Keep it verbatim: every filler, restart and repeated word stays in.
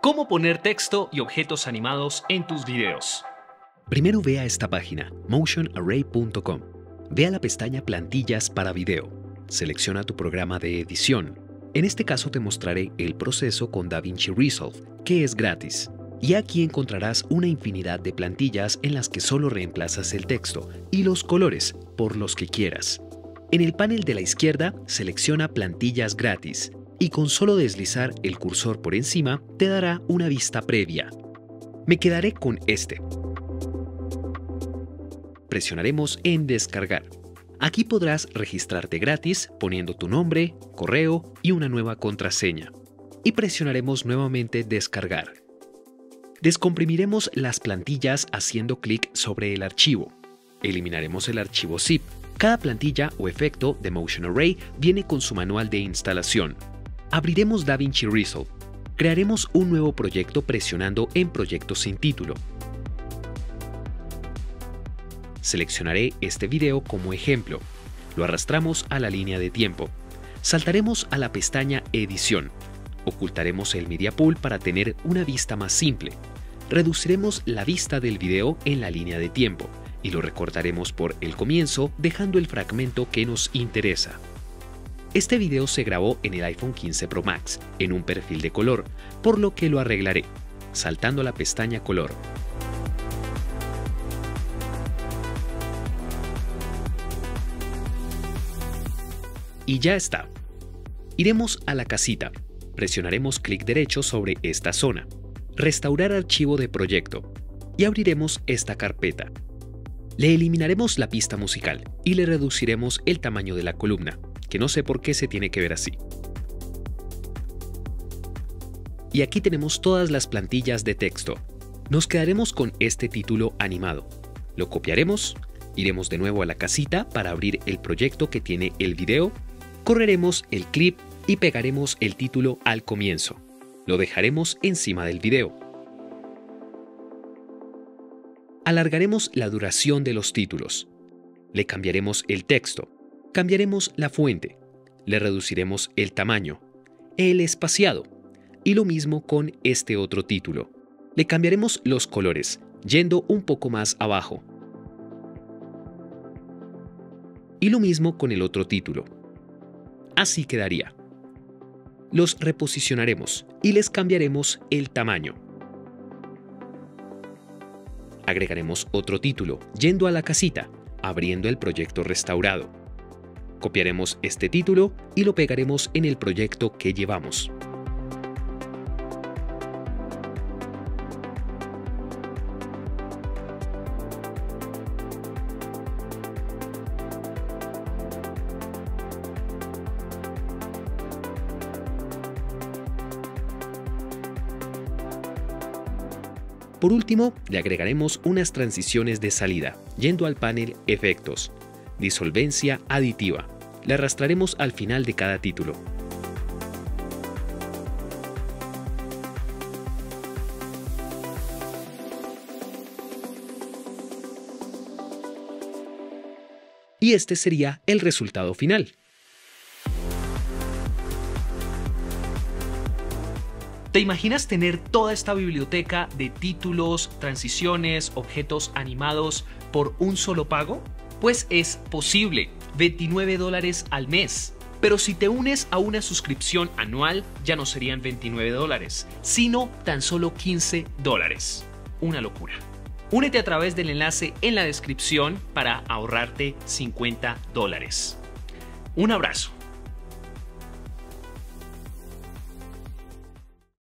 ¿Cómo poner texto y objetos animados en tus videos? Primero ve a esta página, motion array punto com. Ve a la pestaña Plantillas para video. Selecciona tu programa de edición. En este caso te mostraré el proceso con DaVinci Resolve, que es gratis. Y aquí encontrarás una infinidad de plantillas en las que solo reemplazas el texto y los colores por los que quieras. En el panel de la izquierda, selecciona Plantillas gratis y con solo deslizar el cursor por encima te dará una vista previa. Me quedaré con este. Presionaremos en Descargar. Aquí podrás registrarte gratis poniendo tu nombre, correo y una nueva contraseña. Y presionaremos nuevamente Descargar. Descomprimiremos las plantillas haciendo clic sobre el archivo. Eliminaremos el archivo zip. Cada plantilla o efecto de Motion Array viene con su manual de instalación. Abriremos DaVinci Resolve. Crearemos un nuevo proyecto presionando en Proyecto sin título. Seleccionaré este video como ejemplo. Lo arrastramos a la línea de tiempo. Saltaremos a la pestaña Edición. Ocultaremos el Media Pool para tener una vista más simple. Reduciremos la vista del video en la línea de tiempo y lo recortaremos por el comienzo dejando el fragmento que nos interesa. Este video se grabó en el iPhone quince Pro Max en un perfil de color, por lo que lo arreglaré, saltando a la pestaña Color. Y ya está. Iremos a la casita. Presionaremos clic derecho sobre esta zona. Restaurar archivo de proyecto. Y abriremos esta carpeta. Le eliminaremos la pista musical y le reduciremos el tamaño de la columna, que no sé por qué se tiene que ver así. Y aquí tenemos todas las plantillas de texto. Nos quedaremos con este título animado. Lo copiaremos, iremos de nuevo a la casita para abrir el proyecto que tiene el video, correremos el clip y pegaremos el título al comienzo. Lo dejaremos encima del video. Alargaremos la duración de los títulos. Le cambiaremos el texto. Cambiaremos la fuente. Le reduciremos el tamaño. El espaciado. Y lo mismo con este otro título. Le cambiaremos los colores, yendo un poco más abajo. Y lo mismo con el otro título. Así quedaría. Los reposicionaremos y les cambiaremos el tamaño. Agregaremos otro título, yendo a la casita, abriendo el proyecto restaurado. Copiaremos este título y lo pegaremos en el proyecto que llevamos. Por último, le agregaremos unas transiciones de salida, yendo al panel Efectos, Disolvencia aditiva. Le arrastraremos al final de cada título. Y este sería el resultado final. ¿Te imaginas tener toda esta biblioteca de títulos, transiciones, objetos animados por un solo pago? Pues es posible, veintinueve dólares al mes. Pero si te unes a una suscripción anual, ya no serían veintinueve dólares, sino tan solo quince dólares. Una locura. Únete a través del enlace en la descripción para ahorrarte cincuenta dólares. Un abrazo.